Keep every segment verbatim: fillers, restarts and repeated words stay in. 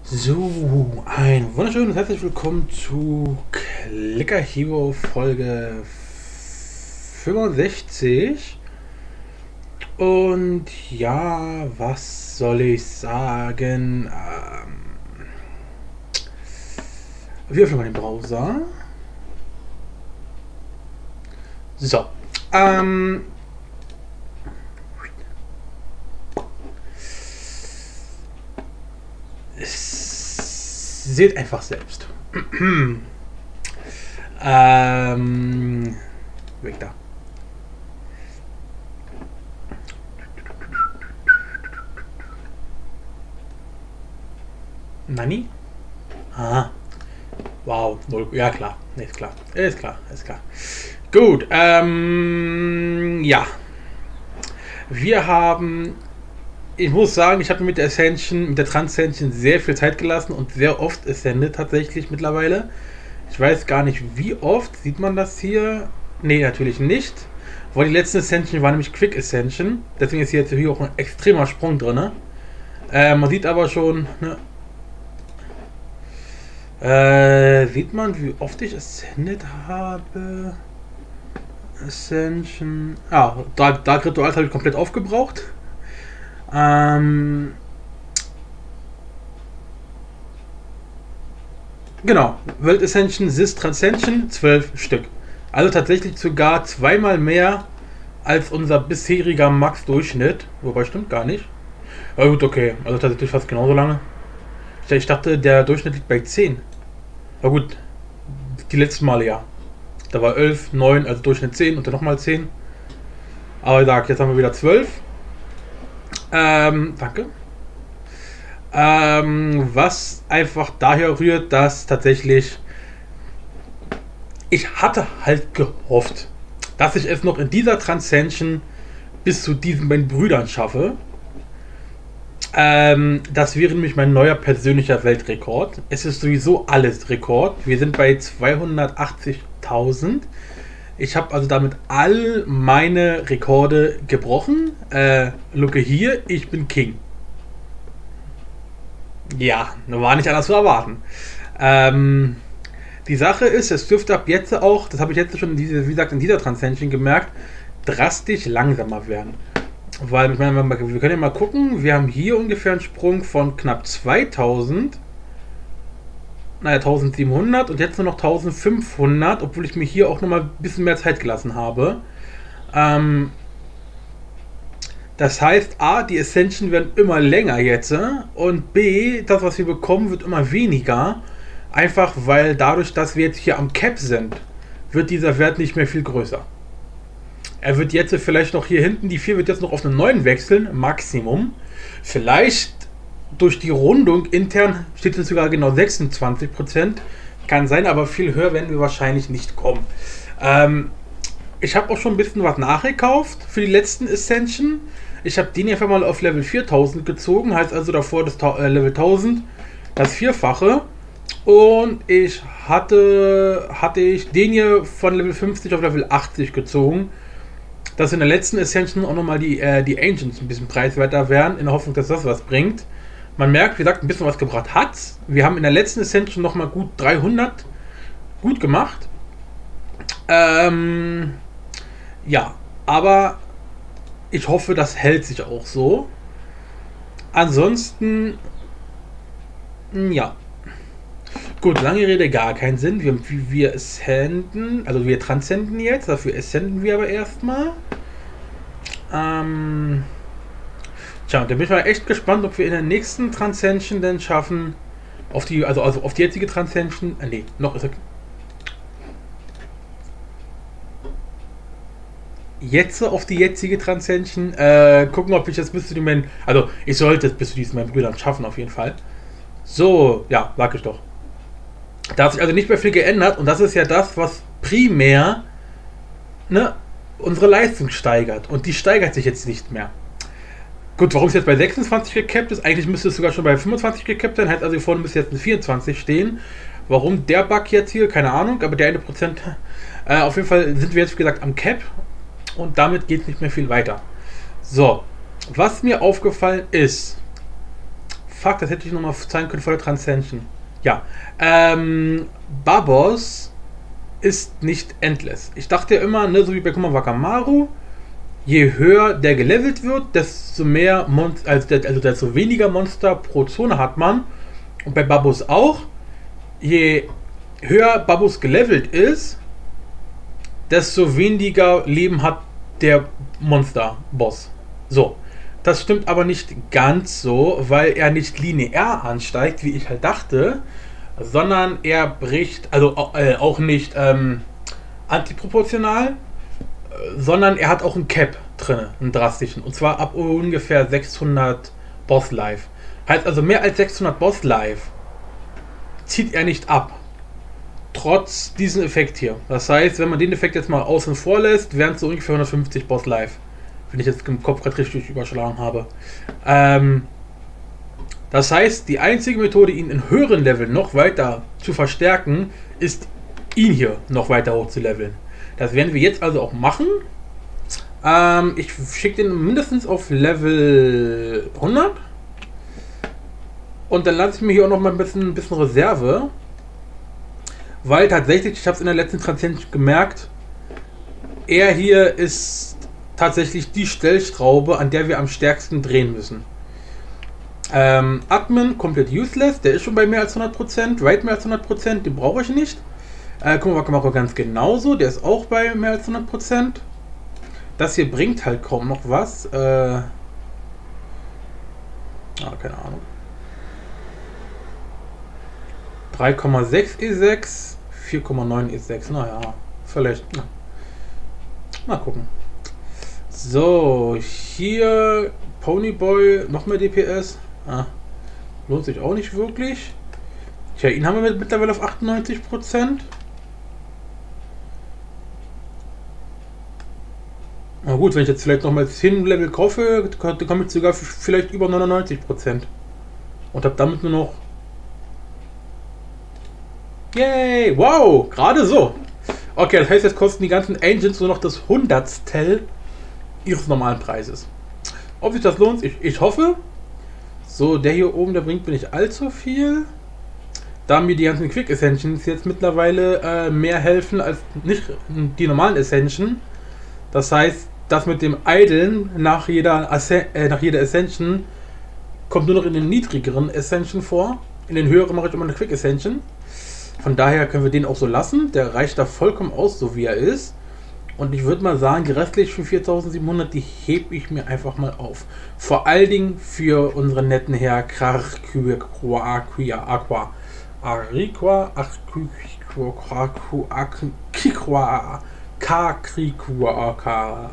So, ein wunderschönes herzlich willkommen zu Clicker Hero Folge fünfundsechzig. Und ja, was soll ich sagen? Ähm, wir öffnen mal den Browser. So, ähm, seht einfach selbst. ähm, weg da. Nani? Ah. Wow. Null. Ja, klar. Ist klar. Ist klar. Ist klar. Gut. Ähm, ja. Wir haben... Ich muss sagen, ich habe mir mit der Ascension, mit der Transcension sehr viel Zeit gelassen und sehr oft Ascended tatsächlich mittlerweile. Ich weiß gar nicht, wie oft. Sieht man das hier? Nee, natürlich nicht. Weil die letzte Ascension war nämlich Quick Ascension. Deswegen ist hier jetzt hier auch ein extremer Sprung drin. Äh, man sieht aber schon... Ne, Äh, sieht man, wie oft ich Ascended habe? Ascension. Ah, Dark, Dark Rituals habe ich komplett aufgebraucht. Ähm. Genau. World Ascension, Sis Transcension, zwölf Stück. Also tatsächlich sogar zweimal mehr als unser bisheriger Max-Durchschnitt. Wobei stimmt gar nicht. Aber gut, okay. Also tatsächlich fast genauso lange. Ich dachte, der Durchschnitt liegt bei zehn. Aber gut, die letzten Male ja. Da war elf, neun, also Durchschnitt zehn und dann nochmal zehn. Aber ich sag, jetzt haben wir wieder zwölf. Ähm, danke. Ähm, was einfach daher rührt, dass tatsächlich ich hatte halt gehofft, dass ich es noch in dieser Transcension bis zu diesen beiden Brüdern schaffe. Ähm, das wäre nämlich mein neuer persönlicher Weltrekord. Es ist sowieso alles Rekord. Wir sind bei zweihundertachtzigtausend. Ich habe also damit all meine Rekorde gebrochen. Äh, looke hier, ich bin King. Ja, war nicht anders zu erwarten. Ähm, die Sache ist, es dürfte ab jetzt auch, das habe ich jetzt schon in diese, wie gesagt, in dieser Transcension gemerkt, drastisch langsamer werden. Weil, ich meine, wir können ja mal gucken, wir haben hier ungefähr einen Sprung von knapp zweitausend, naja, eintausendsiebenhundert und jetzt nur noch eintausendfünfhundert, obwohl ich mir hier auch nochmal ein bisschen mehr Zeit gelassen habe. Ähm, das heißt, A, die Ascension werden immer länger jetzt und B, das, was wir bekommen, wird immer weniger. Einfach, weil dadurch, dass wir jetzt hier am Cap sind, wird dieser Wert nicht mehr viel größer. Er wird jetzt vielleicht noch hier hinten, die vier wird jetzt noch auf einen neuen wechseln, Maximum. Vielleicht durch die Rundung intern steht es sogar genau sechsundzwanzig Prozent. Kann sein, aber viel höher werden wir wahrscheinlich nicht kommen. Ähm, ich habe auch schon ein bisschen was nachgekauft für die letzten Ascension. Ich habe den einfach mal auf Level viertausend gezogen, heißt also davor das äh, Level tausend, das Vierfache. Und ich hatte, hatte ich den hier von Level fünfzig auf Level achtzig gezogen. Dass in der letzten Ascension auch nochmal die, äh, die Ancients ein bisschen preiswerter werden, in der Hoffnung, dass das was bringt. Man merkt, wie gesagt, ein bisschen was gebracht hat. Wir haben in der letzten Ascension nochmal gut dreihundert gut gemacht. Ähm, ja, aber ich hoffe, das hält sich auch so. Ansonsten, ja. Gut, lange Rede, gar keinen Sinn. Wir, wir ascenden, also wir transzenden jetzt, dafür ascenden wir aber erstmal. Ähm, tja, da bin ich mal echt gespannt, ob wir in der nächsten Transcension denn schaffen, auf die, also, also auf die jetzige Transcension, äh, nee, noch ist er. Jetzt auf die jetzige Transcension, äh, gucken, ob ich das bis zu dem, also ich sollte es bis zu diesen meinen Brüdern schaffen, auf jeden Fall. So, ja, sag ich doch. Da hat sich also nicht mehr viel geändert und das ist ja das, was primär, ne, unsere Leistung steigert und die steigert sich jetzt nicht mehr. Gut, warum es jetzt bei sechsundzwanzig gecapped ist, eigentlich müsste es sogar schon bei fünfundzwanzig gecapped sein, heißt also hier vorne müsste jetzt ein vierundzwanzig stehen. Warum der Bug jetzt hier, keine Ahnung, aber der eine Prozent, äh, auf jeden Fall sind wir jetzt wie gesagt am Cap und damit geht es nicht mehr viel weiter. So, was mir aufgefallen ist, fuck, das hätte ich nochmal zeigen können vor der Transcension. Ja, ähm, Babos ist nicht endless. Ich dachte ja immer, ne, so wie bei Kumawakamaru, je höher der gelevelt wird, desto mehr Monster, also, also desto weniger Monster pro Zone hat man. Und bei Babos auch. Je höher Babos gelevelt ist, desto weniger Leben hat der Monster-Boss. So. Das stimmt aber nicht ganz so, weil er nicht linear ansteigt, wie ich halt dachte, sondern er bricht, also äh, auch nicht ähm, antiproportional, äh, sondern er hat auch einen Cap drin, einen drastischen, und zwar ab ungefähr sechshundert Boss Life. Heißt also, mehr als sechshundert Boss Life zieht er nicht ab, trotz diesem Effekt hier. Das heißt, wenn man den Effekt jetzt mal außen vor lässt, wären es so ungefähr hundertfünfzig Boss Life. Wenn ich jetzt im Kopf gerade richtig überschlagen habe. Ähm, das heißt, die einzige Methode, ihn in höheren Leveln noch weiter zu verstärken, ist, ihn hier noch weiter hoch zu leveln. Das werden wir jetzt also auch machen. Ähm, ich schicke den mindestens auf Level hundert. Und dann lasse ich mir hier auch noch mal ein bisschen, ein bisschen Reserve. Weil tatsächlich, ich habe es in der letzten Transzension gemerkt, er hier ist tatsächlich die Stellschraube, an der wir am stärksten drehen müssen. Ähm, Admin, komplett useless, der ist schon bei mehr als hundert Prozent, weit mehr als hundert Prozent, den brauche ich nicht. Äh, Kumawakamaru ganz genauso, der ist auch bei mehr als hundert Prozent. Das hier bringt halt kaum noch was. Äh, ah, keine Ahnung. drei Komma sechs E sechs, vier Komma neun E sechs, naja, vielleicht. Na. Mal gucken. So, hier Ponyboy, noch mehr D P S. Ah, lohnt sich auch nicht wirklich. Tja, ihn haben wir mittlerweile auf achtundneunzig Prozent. Na gut, wenn ich jetzt vielleicht noch mal zehn Level kaufe, dann komme ich sogar vielleicht über neunundneunzig Prozent. Und habe damit nur noch... Yay! Wow! Gerade so! Okay, das heißt, jetzt kosten die ganzen Engines nur noch das Hundertstel ihres normalen Preises. Ob sich das lohnt, ich, ich hoffe. So, der hier oben, der bringt mir nicht allzu viel. Da mir die ganzen Quick Ascensions jetzt mittlerweile äh, mehr helfen als nicht die normalen Ascension. Das heißt, das mit dem Idlen nach jeder, äh, nach jeder Ascension kommt nur noch in den niedrigeren Ascension vor. In den höheren mache ich immer eine Quick Ascension. Von daher können wir den auch so lassen. Der reicht da vollkommen aus, so wie er ist. Und ich würde mal sagen, die restlichen viertausendsiebenhundert, die hebe ich mir einfach mal auf. Vor allen Dingen für unseren netten Herr Krarquia Aqua. Ariqua Kikwa Kakrikua.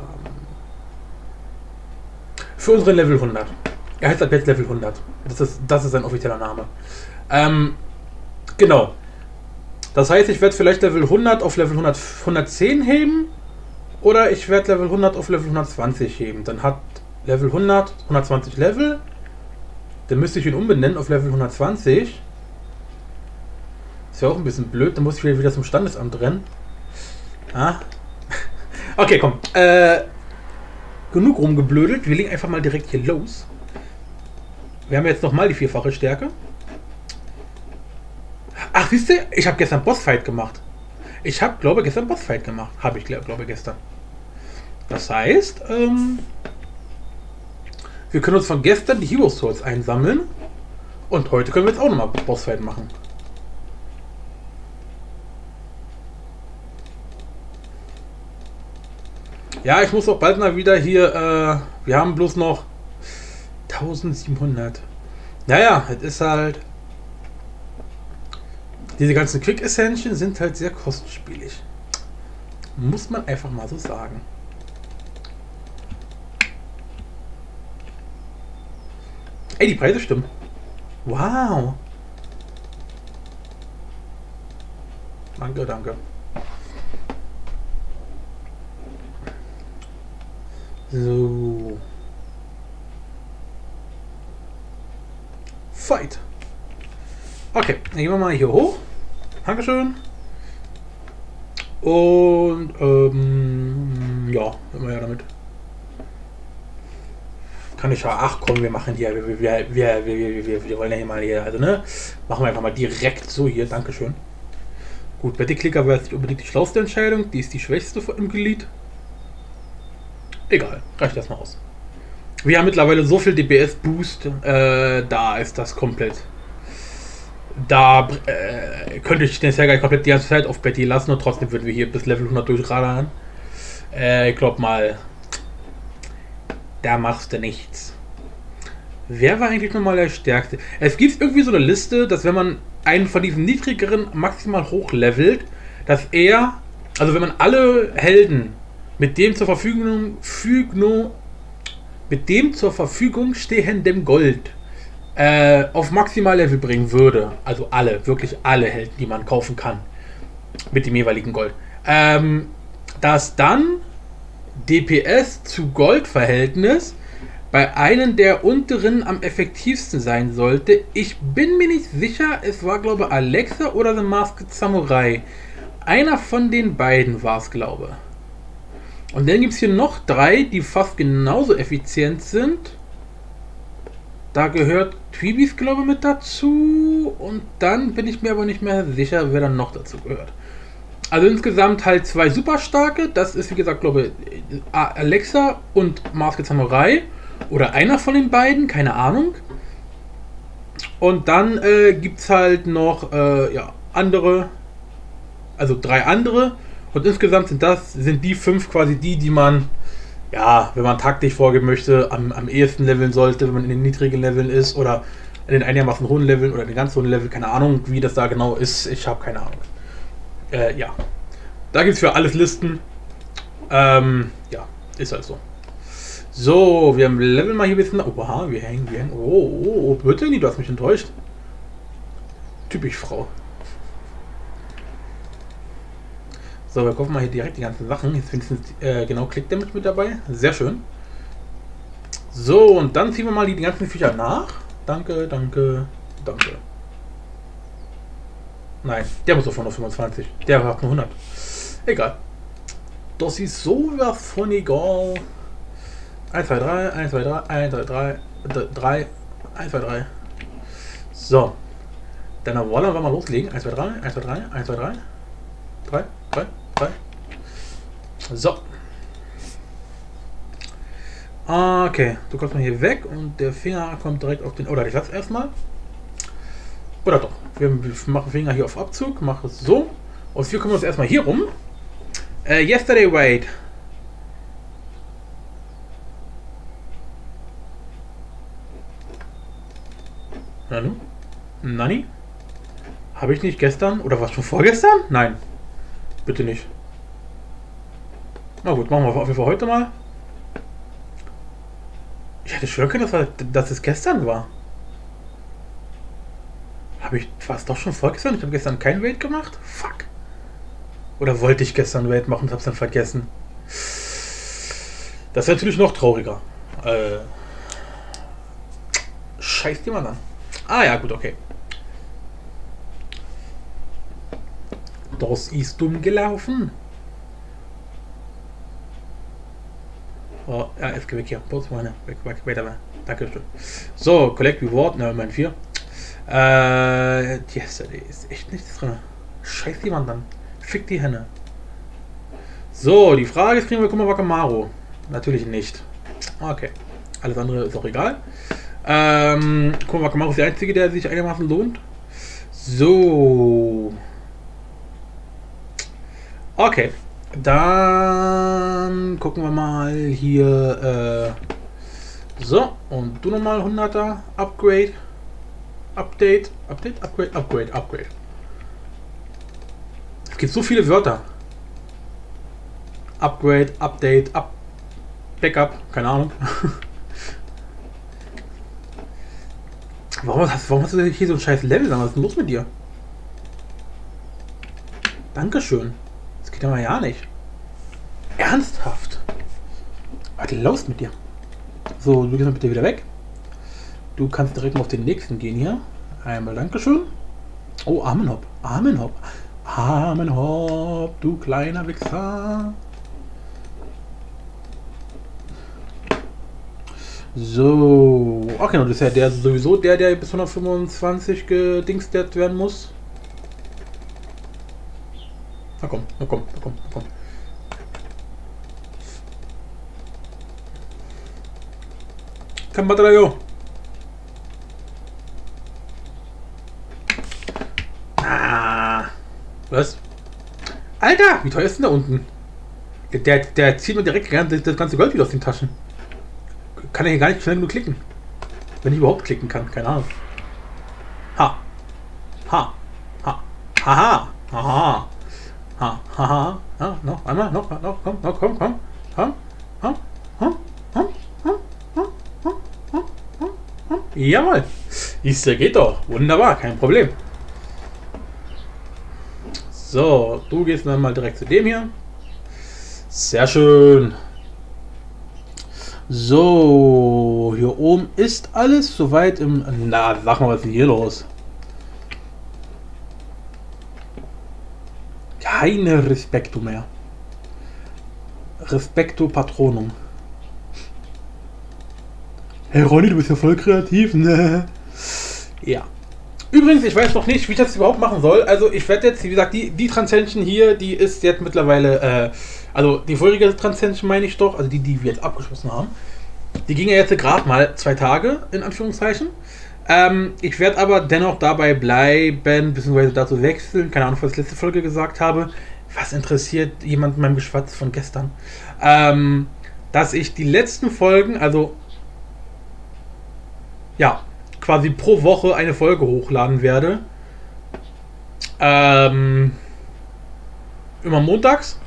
Für unseren Level hundert. Er heißt ab jetzt Level hundert. Das ist, das ist sein offizieller Name. Ähm, genau. Das heißt, ich werde vielleicht Level hundert auf Level hundert, hundertzehn heben. Oder ich werde Level hundert auf Level hundertzwanzig heben. Dann hat Level hundert, hundertzwanzig Level. Dann müsste ich ihn umbenennen auf Level hundertzwanzig. Ist ja auch ein bisschen blöd. Dann muss ich wieder zum Standesamt rennen. Ah. Okay, komm. Äh, genug rumgeblödelt. Wir legen einfach mal direkt hier los. Wir haben jetzt nochmal die vierfache Stärke. Ach, siehst du? Ich habe gestern Bossfight gemacht. Ich habe, glaube ich, gestern Bossfight gemacht. Habe ich, glaube ich, gestern. Das heißt, ähm, wir können uns von gestern die Hero Souls einsammeln. Und heute können wir jetzt auch nochmal Bossfight machen. Ja, ich muss auch bald mal wieder hier, äh, wir haben bloß noch eintausendsiebenhundert. Naja, es ist halt... Diese ganzen Quick Ascension sind halt sehr kostenspielig. Muss man einfach mal so sagen. Ey, die Preise stimmen. Wow. Danke, danke. So. Fight. Okay, dann gehen wir mal hier hoch. Dankeschön. Und, ähm, ja, sind wir ja damit. kann ich ja, ach komm, wir machen hier, wir, wir, wir, wir, wir, wir, wir wollen ja hier mal hier, also ne, machen wir einfach mal direkt so hier, Dankeschön. Gut, Betty Clicker war jetzt nicht unbedingt die schlauste Entscheidung, die ist die schwächste im Glied. Egal, reicht erstmal aus. Wir haben mittlerweile so viel D P S-Boost, äh, da ist das komplett. Da äh, könnte ich den Sergei komplett die ganze Zeit auf Betty lassen und trotzdem würden wir hier bis Level hundert durchradern. Äh, ich glaub mal, da machst du nichts. Wer war eigentlich nochmal der Stärkste? Es gibt irgendwie so eine Liste, dass wenn man einen von diesen niedrigeren maximal hochlevelt, dass er, also wenn man alle Helden mit dem zur Verfügung, Fügno, mit dem zur Verfügung stehendem Gold äh, auf Maximallevel bringen würde, also alle, wirklich alle Helden, die man kaufen kann, mit dem jeweiligen Gold, ähm, dass dann D P S zu Gold-Verhältnis bei einem der unteren am effektivsten sein sollte. Ich bin mir nicht sicher, es war glaube ich Alexa oder The Masked Samurai. Einer von den beiden war es, glaube ich. Und dann gibt es hier noch drei, die fast genauso effizient sind. Da gehört Twibis, glaube ich, mit dazu. Und dann bin ich mir aber nicht mehr sicher, wer dann noch dazu gehört. Also insgesamt halt zwei super starke. Das ist, wie gesagt, glaube ich, Alexa und Masked Samurai. Oder einer von den beiden, keine Ahnung. Und dann äh, gibt es halt noch äh, ja, andere, also drei andere. Und insgesamt sind das, sind die fünf quasi die, die man, ja, wenn man taktisch vorgehen möchte, am, am ehesten leveln sollte, wenn man in den niedrigen Leveln ist oder in den einigermaßen hohen Leveln oder in den ganz hohen Leveln, keine Ahnung, wie das da genau ist. Ich habe keine Ahnung. Äh, ja. Da gibt es für alles Listen. Ähm, ja, ist halt so. So, wir haben Level mal hier ein bisschen. Oha, wir hängen, wir hängen. Oh, oh, oh, bitte, du hast mich enttäuscht. Typisch Frau. So, wir kaufen mal hier direkt die ganzen Sachen. Jetzt wenigstens äh, genau Click Damage mit dabei. Sehr schön. So, und dann ziehen wir mal die ganzen Viecher nach. Danke, danke, danke. Nein, der muss doch nur fünfundzwanzig. Der hat nur hundert. Egal. Das ist sowas von egal. eins, zwei, drei, eins, zwei, drei, eins, zwei, drei, drei, eins, zwei, drei. So. Dann wollen wir mal loslegen. eins, zwei, drei, eins, zwei, drei, eins, zwei, drei. drei, drei, drei. So. Okay, du kommst mal hier weg und der Finger kommt direkt auf den. Oder ich lasse erstmal. Oder doch. Wir machen Finger hier auf Abzug, machen es so. Und wir kümmern uns erstmal hier rum. Uh, yesterday, wait. Nanu? Nani? Habe ich nicht gestern? Oder was schon vorgestern? Nein. Bitte nicht. Na gut, machen wir auf jeden Fall heute mal. Ich hätte schwören können, dass, dass es gestern war. Habe ich fast doch schon vorgestern? Ich habe gestern kein Raid gemacht? Fuck. Oder wollte ich gestern Raid machen und habe es dann vergessen? Das ist natürlich noch trauriger. Äh. Scheiß die mal an. Ah ja, gut, okay. Das ist dumm gelaufen. Oh, ja, jetzt geh weg hier. Putz meine. Weg, weg, weiter. Dankeschön. So, Collect Reward. Ne, mein vier. Äh, yesterday ist echt nichts drin. Scheiß die Wand an. Fick die Henne. So, die Frage ist, kriegen wir Kuma Wakamaru? Natürlich nicht. Okay. Alles andere ist auch egal. Ähm, Kuma Wakamaru ist der einzige, der sich einigermaßen lohnt. So. Okay. Dann gucken wir mal hier. Äh, so. Und du nochmal hunderter. Upgrade. Update. Update. Upgrade. Upgrade. Upgrade. Es gibt so viele Wörter. Upgrade, Update, Up, Backup, keine Ahnung. warum, hast, warum hast du hier so ein scheiß Level? Was ist denn los mit dir? Dankeschön. Das geht ja mal ja nicht. Ernsthaft? Was ist los mit dir? So, du gehst mal bitte wieder weg. Du kannst direkt mal auf den nächsten gehen hier. Einmal Dankeschön. Oh, Amenhop. Amenhop. Amenhop, du kleiner Wichser. So. Ach genau, das ist ja der sowieso der, der bis hundertfünfundzwanzig gedingstert werden muss. Na komm, na komm, na komm, na komm. Kein Batterie. Ah. Was? Alter, wie teuer ist denn da unten? Der, der zieht mir direkt das ganze Gold wieder aus den Taschen. Kann er hier gar nicht schnell genug klicken. Wenn ich überhaupt klicken kann, keine Ahnung. Ha. Ha. Ha. Haha. Haha. Ha. Haha. Ja, noch einmal, noch, noch, komm, noch, komm, komm. Komm. Komm. Komm. Komm. Komm. Komm. Komm. Komm. Komm. Komm. Jawohl. Ist ja, geht doch. Wunderbar, kein Problem. So, du gehst dann mal direkt zu dem hier. Sehr schön. So, hier oben ist alles soweit im... Na, sag mal, was ist denn hier los? Keine Respekto mehr. Respekto Patronum. Hey Ronny, du bist ja voll kreativ, ne? Ja. Übrigens, ich weiß noch nicht, wie ich das überhaupt machen soll. Also ich werde jetzt, wie gesagt, die, die Transcension hier, die ist jetzt mittlerweile, äh, also die vorherige Transcension meine ich doch, also die, die wir jetzt abgeschlossen haben. Die ging ja jetzt gerade mal zwei Tage, in Anführungszeichen. Ähm, ich werde aber dennoch dabei bleiben, beziehungsweise dazu wechseln, keine Ahnung, was ich letzte Folge gesagt habe. Was interessiert jemand meinem Geschwatz von gestern? Ähm, dass ich die letzten Folgen, also ja, quasi pro Woche eine Folge hochladen werde. Ähm, immer montags.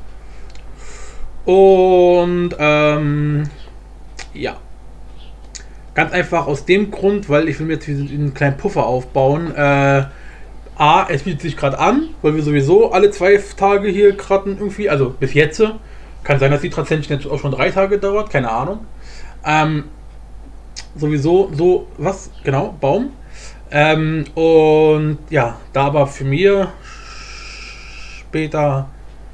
Und ähm, ja. Ganz einfach aus dem Grund, weil ich will mir jetzt einen kleinen Puffer aufbauen. Äh, A, es bietet sich gerade an, weil wir sowieso alle zwei Tage hier gerade irgendwie, also bis jetzt. Kann sein, dass die Transcension jetzt auch schon drei Tage dauert, keine Ahnung. Ähm, sowieso so, was, genau, Baum. Ähm, und ja, da aber für mir später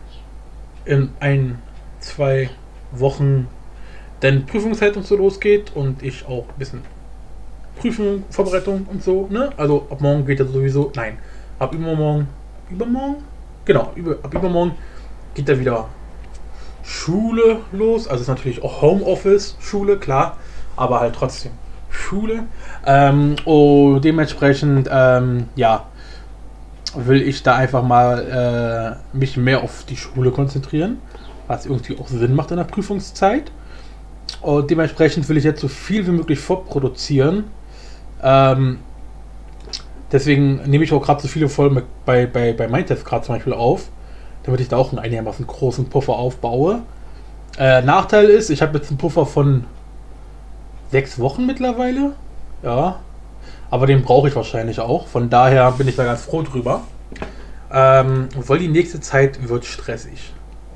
in ein, zwei Wochen denn Prüfungszeit und so losgeht und ich auch ein bisschen Prüfung, Vorbereitung und so, ne? Also ab morgen geht ja sowieso, nein, ab übermorgen, übermorgen? Genau, über, ab übermorgen geht da wieder Schule los, also ist natürlich auch Homeoffice, Schule, klar, aber halt trotzdem Schule. Ähm, und dementsprechend, ähm, ja, will ich da einfach mal äh, mich mehr auf die Schule konzentrieren, was irgendwie auch Sinn macht in der Prüfungszeit. Und dementsprechend will ich jetzt so viel wie möglich vorproduzieren. Ähm, deswegen nehme ich auch gerade so viele Folgen bei, bei, bei Mindtest gerade zum Beispiel auf, damit ich da auch einen einigermaßen großen Puffer aufbaue. Äh, Nachteil ist, ich habe jetzt einen Puffer von sechs Wochen mittlerweile. Ja. Aber den brauche ich wahrscheinlich auch. Von daher bin ich da ganz froh drüber. Ähm, weil die nächste Zeit wird stressig.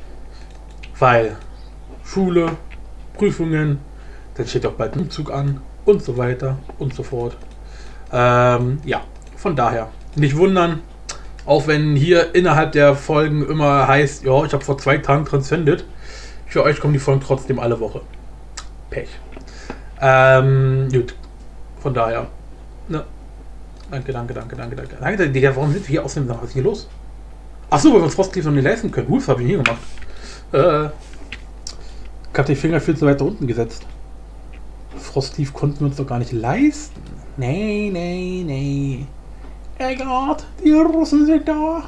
Weil Schule, Prüfungen, dann steht auch bald ein Umzug an und so weiter und so fort. Ähm, ja, von daher nicht wundern, auch wenn hier innerhalb der Folgen immer heißt, ja, ich habe vor zwei Tagen transcendet. Für euch kommen die Folgen trotzdem alle Woche. Pech. Ähm, gut. Von daher. Ne. Danke, danke, danke, danke, danke. Danke, Digga, warum sind wir hier außerdem? Was ist hier los? Achso, weil wir uns Frostleaf noch nicht leisten können. Uff, habe ich hier gemacht. Äh. Ich habe die Finger viel zu weit unten gesetzt. Frostleaf konnten wir uns doch gar nicht leisten. Nee, nee, nee. Eggert, die Russen sind da.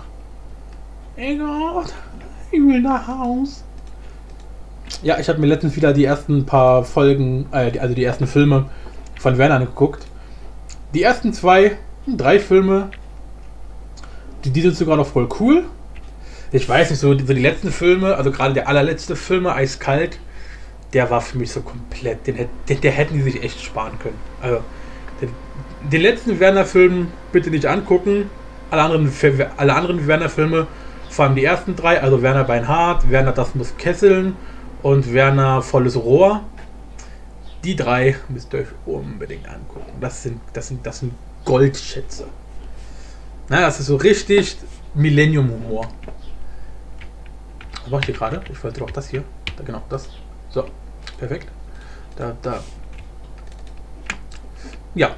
Eggert, ich will nach Haus. Ja, ich habe mir letztens wieder die ersten paar Folgen, äh, also die ersten Filme von Werner angeguckt. Die ersten zwei, drei Filme, die, die sind sogar noch voll cool. Ich weiß nicht, so die, so die letzten Filme, also gerade der allerletzte Film, Eiskalt, der war für mich so komplett, den, den, der hätten die sich echt sparen können. Also, den, den letzten Werner-Film bitte nicht angucken. Alle anderen, alle anderen Werner-Filme, vor allem die ersten drei, also Werner Beinhardt, Werner Das muss kesseln und Werner Volles Rohr. Die drei müsst ihr euch unbedingt angucken. Das sind, das sind, das sind Goldschätze. Na, das ist so richtig Millennium-Humor. Was mache ich hier gerade? Ich wollte doch das hier. Da, genau, das. So, perfekt. Da, da. Ja.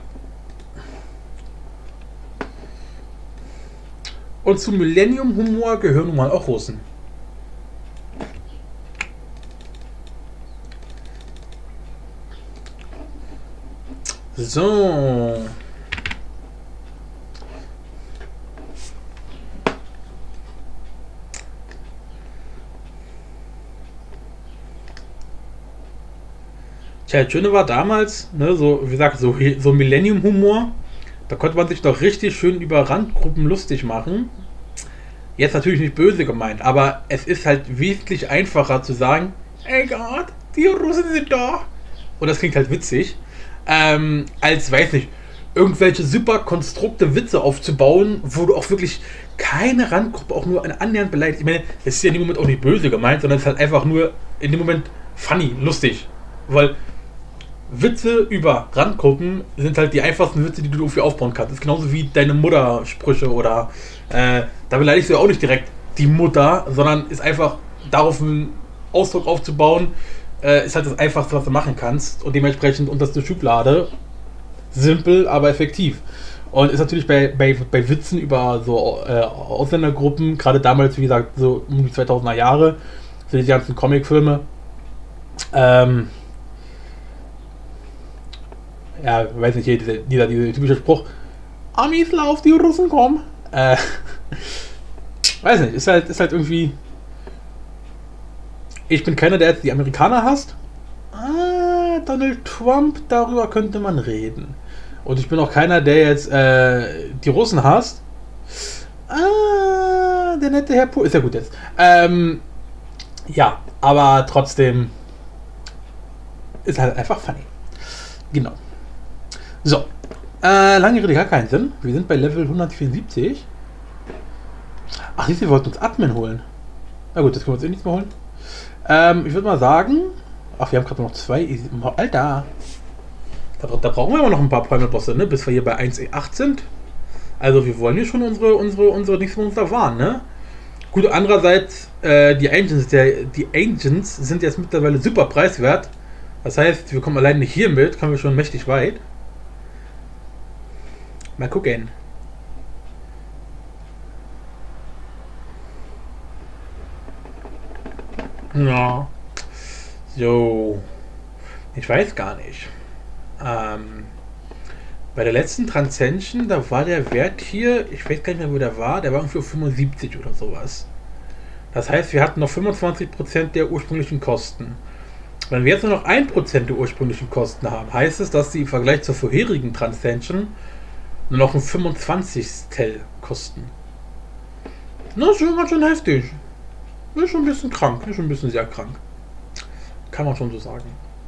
Und zum Millennium-Humor gehören nun mal auch Russen. So. Tja, das Schöne war damals, ne, so wie gesagt, so, so Millennium-Humor, da konnte man sich doch richtig schön über Randgruppen lustig machen. Jetzt natürlich nicht böse gemeint, aber es ist halt wesentlich einfacher zu sagen, ey Gott, die Russen sind da. Und das klingt halt witzig, ähm, als, weiß nicht, irgendwelche super konstrukte Witze aufzubauen, wo du auch wirklich keine Randgruppe auch nur annähernd beleidigt. Ich meine, es ist ja in dem Moment auch nicht böse gemeint, sondern es ist halt einfach nur in dem Moment funny, lustig. Weil Witze über Randgruppen sind halt die einfachsten Witze, die du irgendwie aufbauen kannst. Das ist genauso wie deine Muttersprüche oder äh, da beleidigst du ja auch nicht direkt die Mutter, sondern ist einfach darauf einen Ausdruck aufzubauen, äh, ist halt das Einfachste, was du machen kannst und dementsprechend unterste Schublade. Simpel, aber effektiv. Und ist natürlich bei, bei, bei Witzen über so äh, Ausländergruppen, gerade damals, wie gesagt, so um die zweitausender Jahre, so die ganzen Comicfilme, ähm, ja, weiß nicht, dieser, dieser, dieser typische Spruch, Amis lauf, die Russen kommen. Äh, weiß nicht, ist halt, ist halt irgendwie, ich bin keiner, der jetzt die Amerikaner hasst. Ah, Donald Trump, darüber könnte man reden. Und ich bin auch keiner, der jetzt äh, die Russen hasst. Ah, der nette Herr Putin. Ist ja gut jetzt. Ähm, ja, aber trotzdem ist halt einfach funny. Genau. So. Äh, lange Rede, gar keinen Sinn. Wir sind bei Level hundertvierundsiebzig. Ach, siehst du, wir wollten uns Admin holen. Na gut, das können wir uns eh nichts mehr holen. Ähm, ich würde mal sagen. Ach, wir haben gerade noch zwei. Alter. Da, da brauchen wir aber noch ein paar Primal-Bosse, ne? Bis wir hier bei eins E acht sind. Also wir wollen hier schon unsere, unsere, unsere Dingsmonster wahren, ne? Gut, andererseits, äh, die Agents, der, die Agents sind jetzt mittlerweile super preiswert. Das heißt, wir kommen alleine hier mit, kommen wir schon mächtig weit. Mal gucken. Ja. So. Ich weiß gar nicht. Ähm, bei der letzten Transcension, da war der Wert hier, ich weiß gar nicht mehr, wo der war, der war irgendwie fünfundsiebzig oder sowas. Das heißt, wir hatten noch fünfundzwanzig Prozent der ursprünglichen Kosten. Wenn wir jetzt nur noch ein Prozent der ursprünglichen Kosten haben, heißt es, dass sie im Vergleich zur vorherigen Transcension nur noch ein fünfundzwanzigstel kosten. Das ist schon ganz schön heftig. Ist schon ein bisschen krank, ist schon ein bisschen sehr krank. Kann man schon so sagen.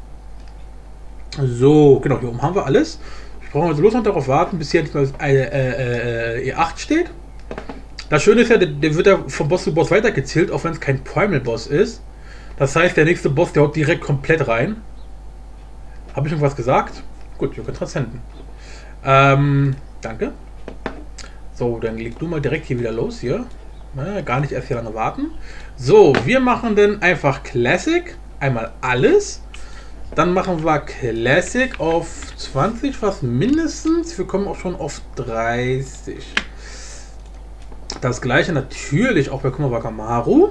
So, genau, hier oben haben wir alles. Ich brauche also bloß noch darauf warten, bis hier endlich mal äh, äh, äh, E acht steht. Das Schöne ist ja, der, der wird ja von Boss zu Boss weitergezählt, auch wenn es kein Primal-Boss ist. Das heißt, der nächste Boss, der haut direkt komplett rein. Habe ich irgendwas gesagt? Gut, wir können transzenden. Ähm, danke. So, dann leg du mal direkt hier wieder los hier. Na, gar nicht erst hier lange warten. So, wir machen dann einfach Classic. Einmal alles. Dann machen wir Classic auf zwanzig, fast mindestens. Wir kommen auch schon auf dreißig. Das gleiche natürlich auch bei Kumabakamaru.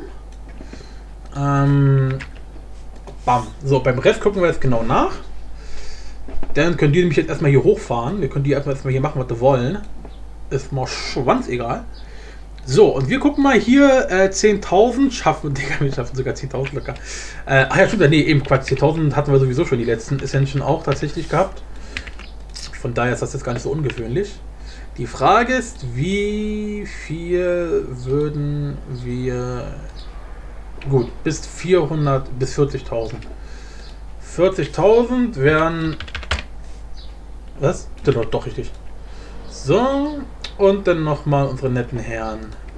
Ähm, bam. So, beim Rest gucken wir jetzt genau nach. Dann können die nämlich jetzt erstmal hier hochfahren. Wir können die erstmal, erstmal hier machen, was wir wollen. Ist mal schwanz egal. So, und wir gucken mal hier, äh, zehntausend schaffen, Digga, wir schaffen sogar zehntausend locker. Äh, ach ja, stimmt, nee, eben Quatsch, zehntausend hatten wir sowieso schon die letzten Ascension auch tatsächlich gehabt. Von daher ist das jetzt gar nicht so ungewöhnlich. Die Frage ist, wie viel würden wir, gut, bis vierhundert, bis vierzigtausend. vierzigtausend wären, was? Doch, doch, richtig. So. Und dann nochmal unsere netten Herren.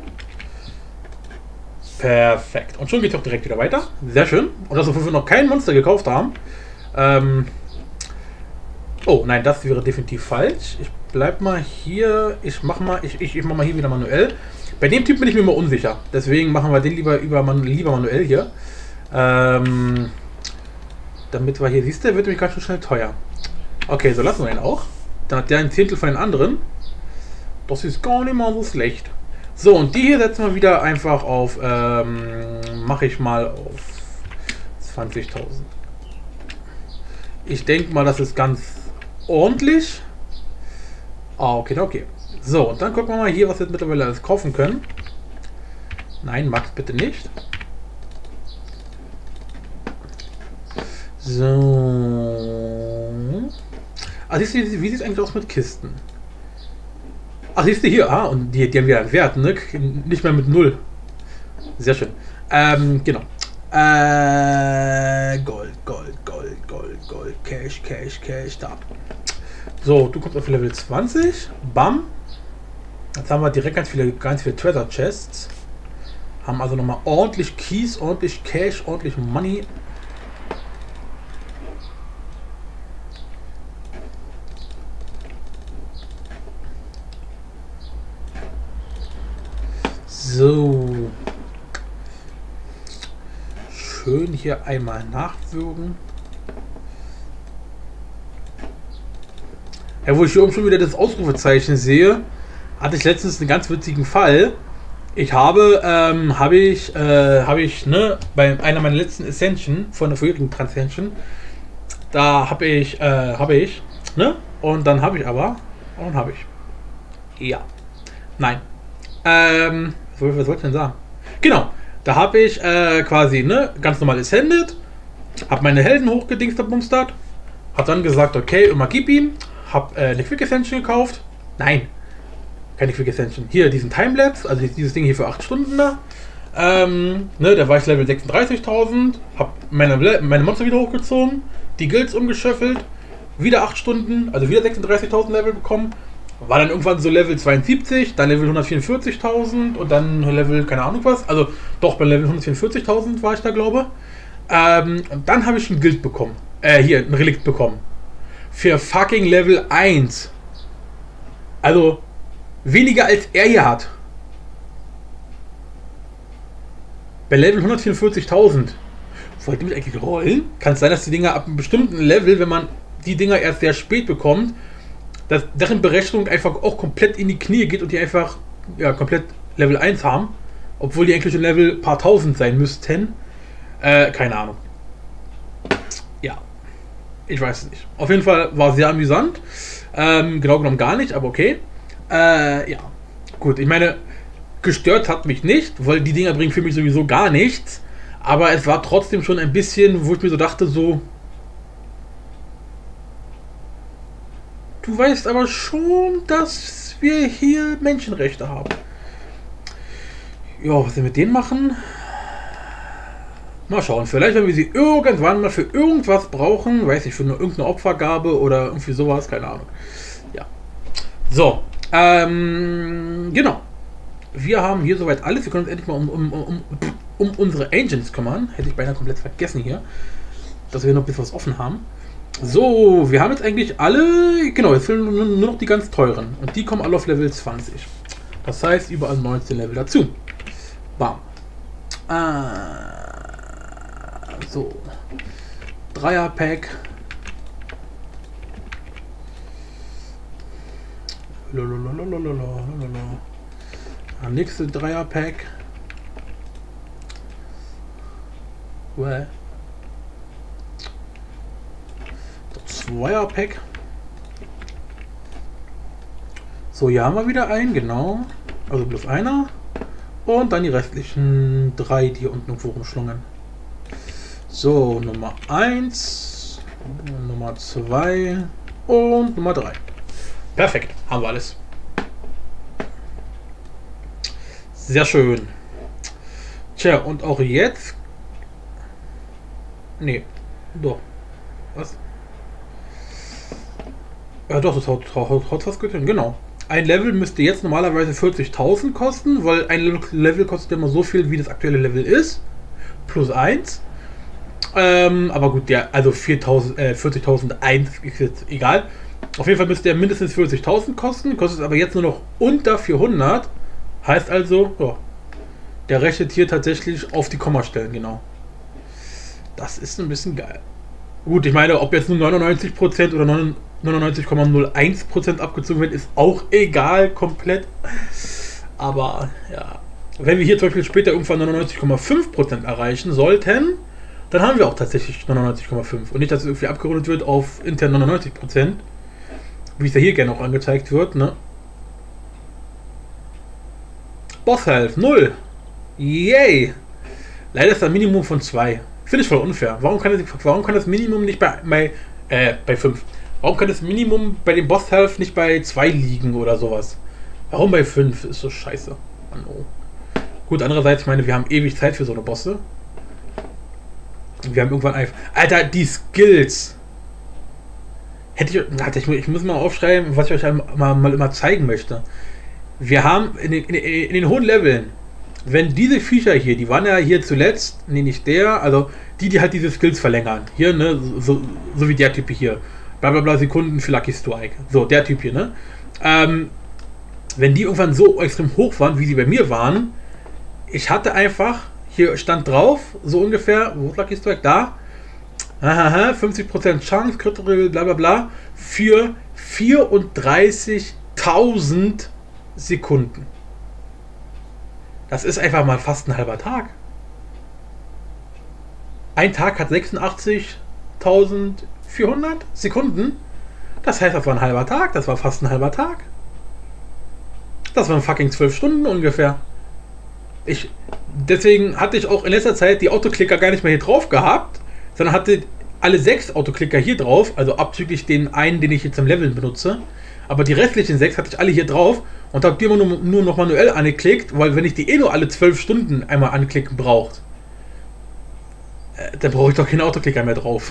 Perfekt. Und schon geht es auch direkt wieder weiter. Sehr schön. Und das, obwohl wir noch kein Monster gekauft haben. Ähm oh, nein, das wäre definitiv falsch. Ich bleib mal hier. Ich mach mal, ich, ich, ich mach mal hier wieder manuell. Bei dem Typ bin ich mir immer unsicher. Deswegen machen wir den lieber, über, lieber manuell hier. Ähm damit wir hier, siehst du, wird nämlich ganz schön schnell teuer. Okay, so lassen wir ihn auch. Dann hat der ein Zehntel von den anderen. Das ist gar nicht mal so schlecht. So, und die hier setzen wir wieder einfach auf, ähm, mache ich mal auf zwanzigtausend. Ich denke mal, das ist ganz ordentlich. Ah, okay, okay. So, und dann gucken wir mal hier, was wir mittlerweile alles kaufen können. Nein, Max, bitte nicht. So. Ah, siehst du, wie sieht es eigentlich aus mit Kisten? Ach, siehst du hier, ah, und die, die haben wieder einen Wert, ne? Nicht mehr mit null. Sehr schön. Ähm, genau. Äh, Gold, Gold, Gold, Gold, Gold, Cash, Cash, Cash, da. So, du kommst auf Level zwanzig. Bam. Jetzt haben wir direkt ganz viele, ganz viele Treasure Chests. Haben also nochmal ordentlich Keys, ordentlich Cash, ordentlich Money. So. Schön hier einmal nachwürgen. Ja, wo ich hier oben schon wieder das Ausrufezeichen sehe, hatte ich letztens einen ganz witzigen Fall. Ich habe, ähm, habe ich, äh, habe ich, ne, bei einer meiner letzten Ascension von der vorherigen Transcension, da habe ich, äh, habe ich, ne, und dann habe ich aber, und habe ich, ja, nein, ähm, was soll ich denn sagen? Genau, da habe ich, äh, quasi, ne, ganz normal Ascended, habe meine Helden hochgedingsterbumstert, habe dann gesagt, okay, immer gib ihm, habe äh, eine Quick Ascension gekauft, nein, keine Quick Ascension. Hier diesen Timelapse, also dieses Ding hier für acht Stunden da. Ähm, ne, da war ich Level sechsunddreißigtausend, hab meine, meine Monster wieder hochgezogen, die Guilds umgeschöffelt, wieder acht Stunden, also wieder sechsunddreißigtausend Level bekommen. War dann irgendwann so Level zweiundsiebzig, dann Level hundertvierundvierzigtausend und dann Level, keine Ahnung was, also doch bei Level hundertvierundvierzigtausend war ich da, glaube. Ähm, und dann habe ich ein Guild bekommen, äh, hier, ein Relikt bekommen. Für fucking Level eins. Also, weniger als er hier hat. Bei Level hundertvierundvierzigtausend. Wollt ihr mich eigentlich rollen? Kann es sein, dass die Dinger ab einem bestimmten Level, wenn man die Dinger erst sehr spät bekommt, dass deren Berechnung einfach auch komplett in die Knie geht und die einfach ja, komplett Level eins haben. Obwohl die eigentlich schon Level paar tausend sein müssten. Äh, keine Ahnung. Ja. Ich weiß es nicht. Auf jeden Fall war es sehr amüsant. Ähm, genau genommen gar nicht, aber okay. Äh, ja. Gut, ich meine, gestört hat mich nicht, weil die Dinger bringen für mich sowieso gar nichts. Aber es war trotzdem schon ein bisschen, wo ich mir so dachte, so... Du weißt aber schon, dass wir hier Menschenrechte haben. Ja, was wir mit denen machen? Mal schauen, vielleicht wenn wir sie irgendwann mal für irgendwas brauchen, weiß ich, für eine, irgendeine Opfergabe oder irgendwie sowas, keine Ahnung. Ja. So, ähm, genau. Wir haben hier soweit alles. Wir können uns endlich mal um, um, um, um unsere Agents kümmern. Hätte ich beinahe komplett vergessen hier, dass wir noch ein bisschen was offen haben. So, wir haben jetzt eigentlich alle, genau, jetzt fehlen nur, nur noch die ganz teuren. Und die kommen alle auf Level zwanzig. Das heißt, überall neunzehn Level dazu. Bam. Ah. So, Dreier-Pack. Nächste Dreier-Pack. Well. Zweier-Pack. So, hier haben wir wieder einen, genau. Also bloß einer. Und dann die restlichen drei, die hier unten irgendwo rumschlungen. So, Nummer eins, Nummer zwei und Nummer drei. Perfekt, haben wir alles. Sehr schön. Tja, und auch jetzt... Nee, doch. Was? Ja doch, das haut, haut, haut fast gut hin, genau. Ein Level müsste jetzt normalerweise vierzigtausend kosten, weil ein Level kostet immer so viel, wie das aktuelle Level ist. Plus eins. Ähm, aber gut, ja, also viertausend, äh, vierzigtausendeins ist jetzt egal. Auf jeden Fall müsste er mindestens vierzigtausend kosten, kostet aber jetzt nur noch unter vierhundert. Heißt also, ja, der rechnet hier tatsächlich auf die Kommastellen, genau. Das ist ein bisschen geil. Gut, ich meine, ob jetzt nur neunundneunzig Prozent oder neunundneunzig Komma null eins Prozent abgezogen wird, ist auch egal, komplett. Aber ja, wenn wir hier zum Beispiel später irgendwann neunundneunzig Komma fünf Prozent erreichen sollten, dann haben wir auch tatsächlich neunundneunzig Komma fünf. Und nicht, dass es irgendwie abgerundet wird auf intern neunundneunzig Prozent, wie es ja hier gerne auch angezeigt wird, ne? Boss Health, null. Yay! Leider ist ein Minimum von zwei. Finde ich voll unfair. Warum kann, das, warum kann das Minimum nicht bei, bei, äh, bei fünf? Warum kann das Minimum bei dem Boss Health nicht bei zwei liegen oder sowas? Warum bei fünf? Ist so scheiße. Mann, oh. Gut, andererseits, ich meine, wir haben ewig Zeit für so eine Bosse. Wir haben irgendwann einfach... Alter, die Skills! Hätte ich... Alter, ich, ich muss mal aufschreiben, was ich euch mal, mal immer zeigen möchte. Wir haben in den, in, in den hohen Leveln, wenn diese Viecher hier, die waren ja hier zuletzt, nee, nicht der, also die, die halt diese Skills verlängern. Hier, ne, so, so wie der Typ hier. Blablabla Sekunden für Lucky Strike. So, der Typ hier, ne? Ähm, wenn die irgendwann so extrem hoch waren, wie sie bei mir waren, ich hatte einfach, hier stand drauf, so ungefähr, wo ist Lucky Strike? Da. Aha, fünfzig Prozent Chance, Critical, bla bla bla, für vierunddreißigtausend Sekunden. Das ist einfach mal fast ein halber Tag. Ein Tag hat sechsundachtzigtausendvierhundert Sekunden. Das heißt, das war ein halber Tag. Das war fast ein halber Tag. Das waren fucking zwölf Stunden ungefähr. Ich, deswegen hatte ich auch in letzter Zeit die Autoklicker gar nicht mehr hier drauf gehabt, sondern hatte alle sechs Autoklicker hier drauf, also abzüglich den einen, den ich jetzt im Leveln benutze. Aber die restlichen sechs hatte ich alle hier drauf und habe die immer nur, nur noch manuell angeklickt, weil wenn ich die eh nur alle zwölf Stunden einmal anklicken braucht, äh, dann brauche ich doch keinen Autoklicker mehr drauf.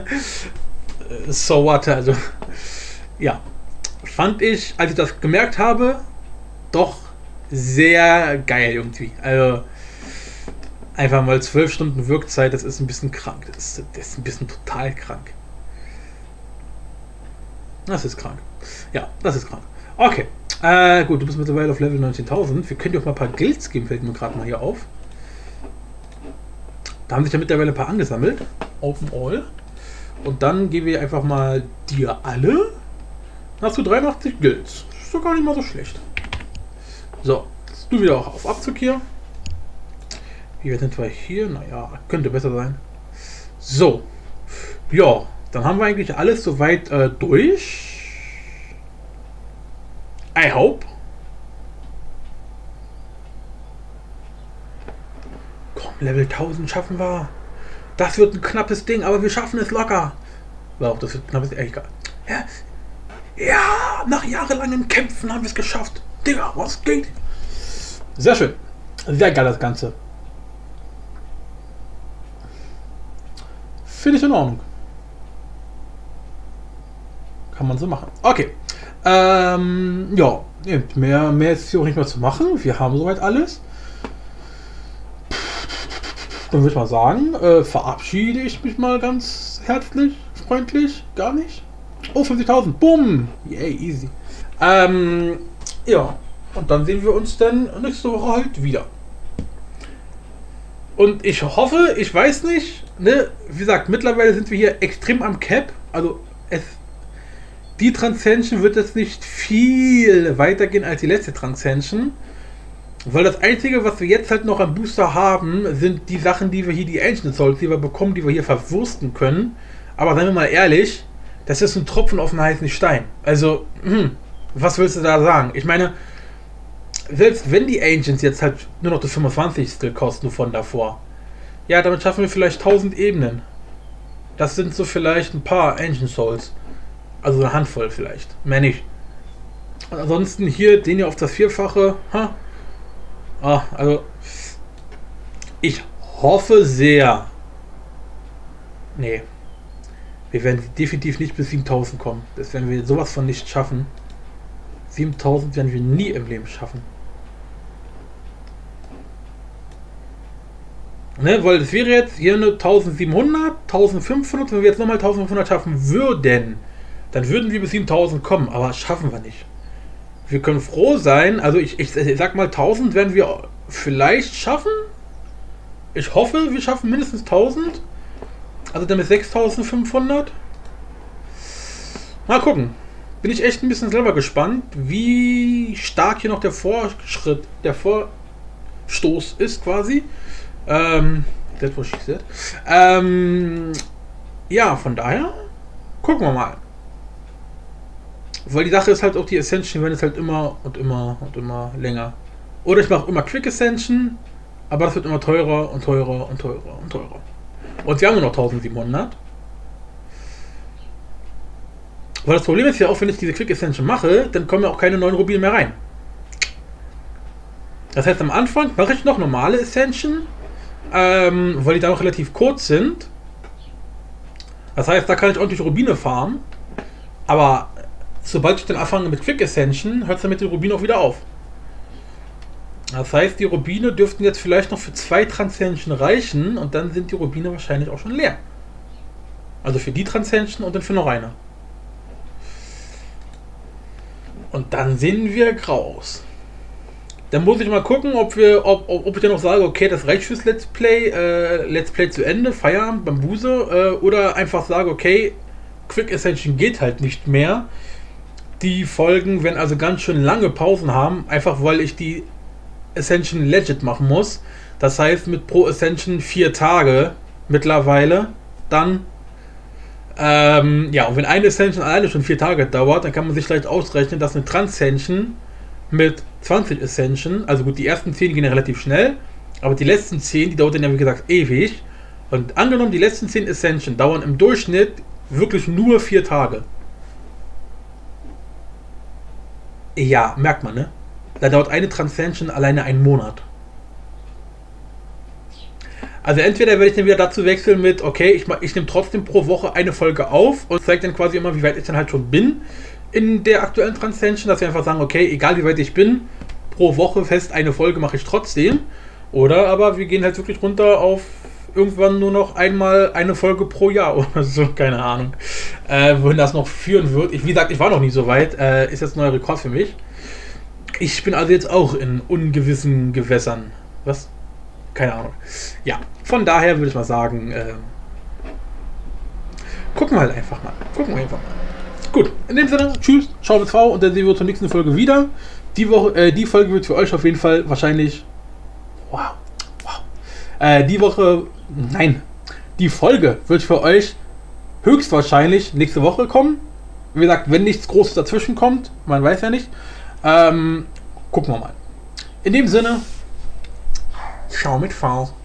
So what, also ja, fand ich, als ich das gemerkt habe, doch sehr geil irgendwie. Also einfach mal zwölf Stunden Wirkzeit, das ist ein bisschen krank. Das ist, das ist ein bisschen total krank. Das ist krank. Ja, das ist krank. Okay. Äh, gut, du bist mittlerweile auf Level neunzehntausend. Wir können dir auch mal ein paar Guilds geben, fällt mir gerade mal hier auf. Da haben sich ja mittlerweile ein paar angesammelt. Open All. Und dann geben wir einfach mal dir alle. Dann hast du dreiundachtzig Guilds. Das ist doch gar nicht mal so schlecht. So, jetzt du wieder auch auf Abzug hier. Wie sind wir hier? Naja, könnte besser sein. So. Ja, dann haben wir eigentlich alles soweit äh, durch. I hope. Komm, Level tausend schaffen wir. Das wird ein knappes Ding, aber wir schaffen es locker. Wow, das wird ein knappes Ding. Egal. Ja, ja, nach jahrelangen Kämpfen haben wir es geschafft. Digga, was geht? Sehr schön. Sehr geil das Ganze. Finde ich in Ordnung. Kann man so machen. Okay. Ähm, ja, mehr, mehr ist hier auch nicht mehr zu machen. Wir haben soweit alles. Dann würde ich mal sagen, äh, verabschiede ich mich mal ganz herzlich, freundlich, gar nicht. Oh, fünfzigtausend. Bumm. Yay, easy. Ähm, ja. Und dann sehen wir uns dann nächste Woche halt wieder. Und ich hoffe, ich weiß nicht, ne, wie gesagt, mittlerweile sind wir hier extrem am Cap. Also es, die Transcension wird jetzt nicht viel weitergehen als die letzte Transcension. Weil das Einzige, was wir jetzt halt noch am Booster haben, sind die Sachen, die wir hier, die Ancient Souls, die wir bekommen, die wir hier verwursten können. Aber seien wir mal ehrlich, das ist ein Tropfen auf einen heißen Stein. Also, hm, was willst du da sagen? Ich meine, selbst wenn die Ancients jetzt halt nur noch das fünfundzwanzig kosten von davor, ja, damit schaffen wir vielleicht tausend Ebenen. Das sind so vielleicht ein paar Ancient Souls. Also eine Handvoll vielleicht. Mehr nicht. Und ansonsten hier, den hier auf das Vierfache. Ha? Ah, also ich hoffe sehr. Nee. Wir werden definitiv nicht bis siebentausend kommen. Das werden wir sowas von nicht schaffen. siebentausend werden wir nie im Leben schaffen. Ne, weil es wäre jetzt hier eine eintausendsiebenhundert, eintausendfünfhundert, wenn wir jetzt nochmal eintausendfünfhundert schaffen würden, dann würden wir bis siebentausend kommen, aber schaffen wir nicht. Wir können froh sein, also ich, ich, ich sag mal tausend werden wir vielleicht schaffen. Ich hoffe, wir schaffen mindestens tausend. Also dann bis sechstausendfünfhundert. Mal gucken. Bin ich echt ein bisschen selber gespannt, wie stark hier noch der Fortschritt, der Vorstoß ist quasi. Ähm, that's what she said. Ähm, ja, von daher gucken wir mal. Weil die Sache ist halt auch, die Ascension werden jetzt halt immer und immer und immer länger. Oder ich mache immer Quick Ascension, aber das wird immer teurer und teurer und teurer und teurer. Und sie haben nur noch eintausendsiebenhundert. Weil das Problem ist ja auch, wenn ich diese Quick Ascension mache, dann kommen ja auch keine neuen Rubine mehr rein. Das heißt, am Anfang mache ich noch normale Ascension, ähm, weil die da noch relativ kurz sind. Das heißt, da kann ich ordentlich Rubine farmen. Aber sobald ich dann anfange mit Quick Ascension, hört es dann mit den Rubinen auch wieder auf. Das heißt, die Rubine dürften jetzt vielleicht noch für zwei Transcension reichen und dann sind die Rubine wahrscheinlich auch schon leer. Also für die Transcension und dann für noch eine. Und dann sehen wir Graus. Dann muss ich mal gucken, ob wir, ob, ob, ob ich dann noch sage, okay, das reicht fürs Let's Play, äh, Let's Play zu Ende, Feierabend, Bambuse, äh, oder einfach sage, okay, Quick Ascension geht halt nicht mehr. Die Folgen werden also ganz schön lange Pausen haben, einfach weil ich die Ascension legit machen muss. Das heißt, mit pro Ascension vier Tage mittlerweile. Dann, ähm, ja, und wenn eine Ascension alleine schon vier Tage dauert, dann kann man sich leicht ausrechnen, dass eine Transcension mit zwanzig Ascension, also gut, die ersten zehn gehen ja relativ schnell, aber die letzten zehn, die dauern dann ja wie gesagt ewig. Und angenommen, die letzten zehn Ascension dauern im Durchschnitt wirklich nur vier Tage. Ja, merkt man, ne? Da dauert eine Transcension alleine einen Monat. Also entweder werde ich dann wieder dazu wechseln mit, okay, ich, ich nehme trotzdem pro Woche eine Folge auf und zeige dann quasi immer, wie weit ich dann halt schon bin in der aktuellen Transcension, dass wir einfach sagen, okay, egal wie weit ich bin, pro Woche fest eine Folge mache ich trotzdem. Oder aber wir gehen halt wirklich runter auf irgendwann nur noch einmal eine Folge pro Jahr oder so, keine Ahnung. Äh, wohin das noch führen wird. Ich, wie gesagt, ich war noch nie so weit, äh, ist jetzt ein neuer Rekord für mich. Ich bin also jetzt auch in ungewissen Gewässern. Was? Keine Ahnung. Ja, von daher würde ich mal sagen, äh, gucken wir halt einfach mal. Gucken wir einfach mal. Gut, in dem Sinne, tschüss, ciao mit V und dann sehen wir uns zur nächsten Folge wieder. Die, Woche, äh, die Folge wird für euch auf jeden Fall wahrscheinlich... Wow, wow. Äh, die Woche... Nein, die Folge wird für euch höchstwahrscheinlich nächste Woche kommen. Wie gesagt, wenn nichts Großes dazwischen kommt, man weiß ja nicht. Ähm, gucken wir mal. In dem Sinne, ciao mit V.